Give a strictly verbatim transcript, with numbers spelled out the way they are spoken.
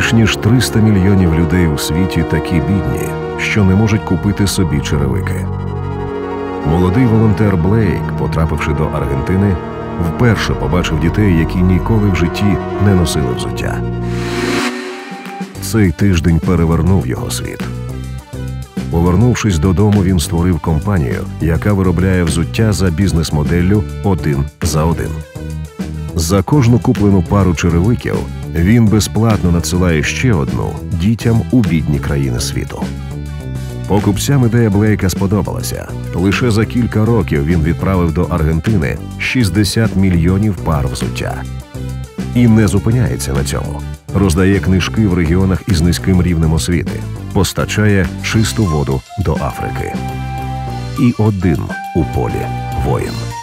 Більш ніж триста мільйонів людей у світі такі бідні, що не можуть купити собі черевики. Молодий волонтер Блейк, потрапивши до Аргентини, вперше побачив дітей, які ніколи в житті не носили взуття. Цей тиждень перевернув його світ. Повернувшись додому, він створив компанію, яка виробляє взуття за бізнес-моделлю «один за один». За кожну куплену пару черевиків він безплатно надсилає ще одну дітям у бідні країни світу. Покупцям ідея Блейка сподобалася. Лише за кілька років він відправив до Аргентини шістдесят мільйонів пар взуття. І не зупиняється на цьому. Роздає книжки в регіонах із низьким рівнем освіти, постачає чисту воду до Африки. І один у полі воїн.